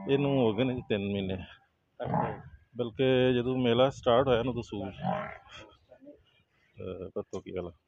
ਇਹਨੂੰ ਹੋ ਗਏ ਨੇ ਜੀ 3 ਮਹੀਨੇ, ਬਲਕਿ ਜਦੋਂ ਮੇਲਾ ਸਟਾਰਟ ਹੋਇਆ ਨਾ ਉਦੋਂ ਸੂਈ ਪਰਸੋਂ ਕੀ ਗੱਲ